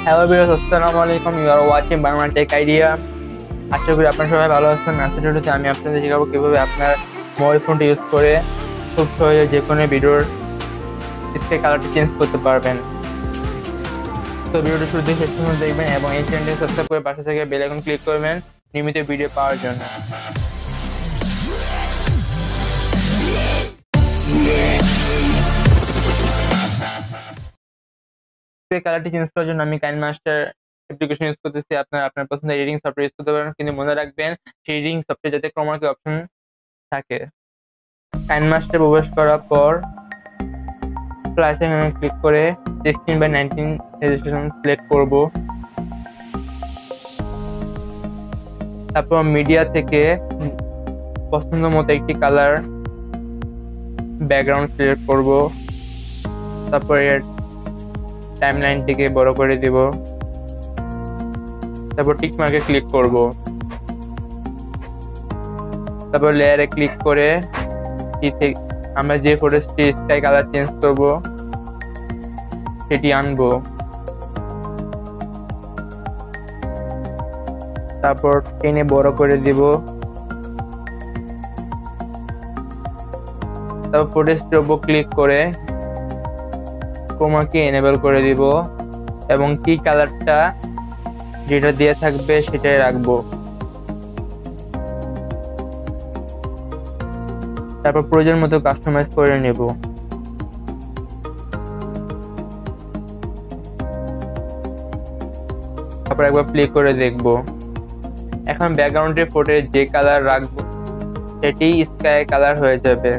Hello viewers, আসসালামু আলাইকুম। You are watching Bangla tech idea. আশা করি আপনারা সবাই ভালো আছেন। আজকের ভিডিওতে আমি আপনাদের শেখাবো কিভাবে আপনার মোবাইল ফোনটি ইউজ করে খুব সহজে যে কোনো ভিডিওর স্ক্রিন কালারটি চেঞ্জ করতে পারবেন। তো ভিডিওটি শুরু থেকে শেষ পর্যন্ত দেখবেন এবং এই চ্যানেলটি সাবস্ক্রাইব করে পাশে থেকে বেল আইকন ক্লিক করবেন নিয়মিত ভিডিও পাওয়ার জন্য। কালারটি চেঞ্জ করার জন্য আমি কাইনমাস্টার অ্যাপ্লিকেশন ইউজ করতেছি। আপনার পছন্দের এডিটিং সফটওয়্যার ইউজ করতে পারেন, কিন্তু মনে রাখবেন সেই এডিটিং সফটওয়্যার যাতে ক্রোমা কি অপশন থাকে। কাইনমাস্টারে প্রবেশ করার পর প্লাস আইকনে ক্লিক করে 16:19 রেজোলিউশন সিলেক্ট করব। তারপর মিডিয়া থেকে পছন্দ মতো একটি কালার ব্যাকগ্রাউন্ড সিলেক্ট করব। তারপর এর টাইমলাইনটিকে বড় করে দেব। তারপর টিক মার্কে ক্লিক করব। তারপর লেয়ারে ক্লিক করে আমরা যে ফটোটি স্কাই কালার চেঞ্জ করব সেটি আনবো। তারপর টেনে বড় করে দিব। তারপর ফটোটির উপর ক্লিক করে ক্রোমা কি এনেবল করে দিব এবং কি কালারটা যেটা দিয়ে থাকবে সেটাই রাখবো। তারপর প্রয়োজন মতো কাস্টমাইজ করে নেব। তারপর একবার প্লে করে দেখব। এখন ব্যাকগ্রাউন্ডের ফটো যে কালার রাখবো সেটি স্কাই কালার হয়ে যাবে।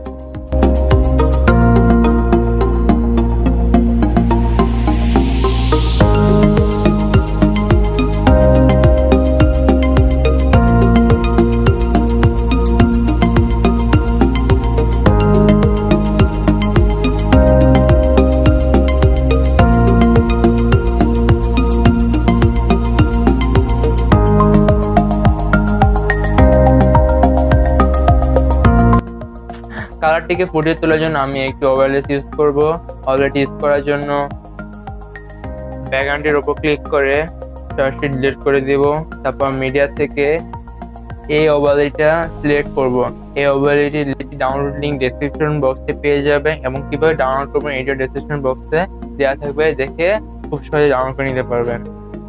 কালারটিকে ফুটিয়ে তোলার জন্য আমি একটু ওভারলে ইউজ করব। ওভারলে ইউজ করার জন্য ব্যাকগ্রাউন্ডের উপর ক্লিক করে সরাসরি ডিলিট করে দেব। তারপর মিডিয়া থেকে এই ওভারলেটা সিলেক্ট করব। এই ওভারলেটি ডাউনলোড লিংক ডেসক্রিপশন বক্সে পেয়ে যাবেন এবং কিভাবে ডাউনলোড করবেন এটা ডেসক্রিপশন বক্সে দেওয়া থাকবে, দেখে খুব সহজে ডাউনলোড করে নিতে পারবেন।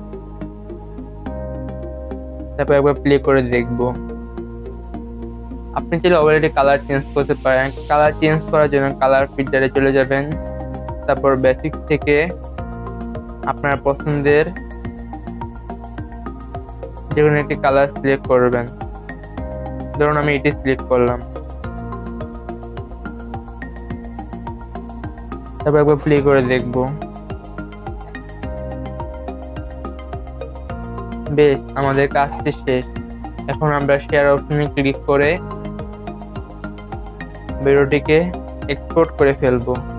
তারপর একবার প্লে করে দেখব। আপনি চাইলে ওভারলে কালার চেঞ্জ করতে পারেন। কালার চেঞ্জ করার জন্য কালার ফিল্টারে চলে যাবেন। তারপর বেসিক্স থেকে আপনার পছন্দের যে কোনো একটি কালার সিলেক্ট করবেন। ধরুন আমি এটি সিলেক্ট করলাম। তারপর একবার প্লে করে দেখব। বেশ, আমাদের কাজটি শেষ। এখন আমরা শেয়ার অপশনে ক্লিক করে ভিডিওটিকে এক্সপোর্ট করে ফেলবো।